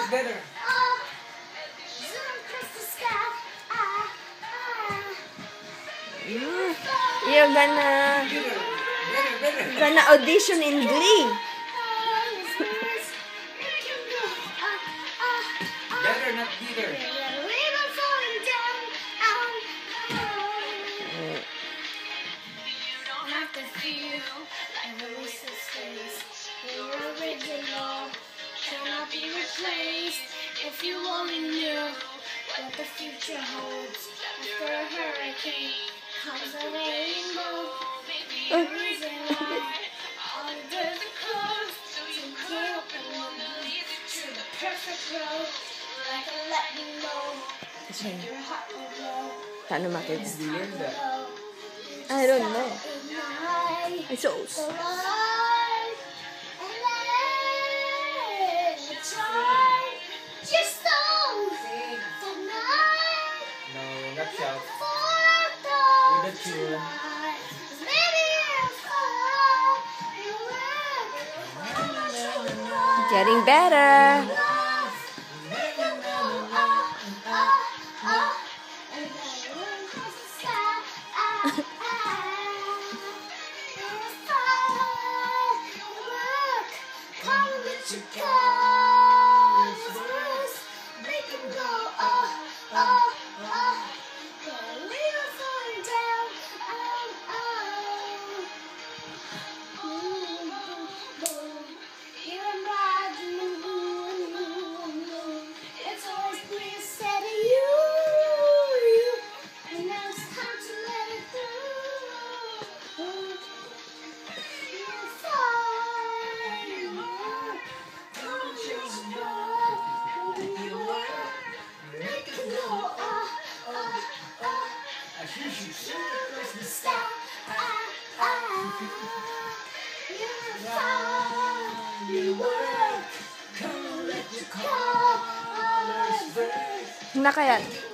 better. You're gonna audition in Glee. Better, not bitter. Cannot be replaced. If you only knew what the future holds. After a hurricane comes a rainbow. Maybe a reason why all the doors are closed. So you can't open to the perfect road. Like a lightning bolt. Your heart will blow. Paano makita? Did you learn that? I don't know. I saw. No, not shout. With a tune. Getting better. Na kaya?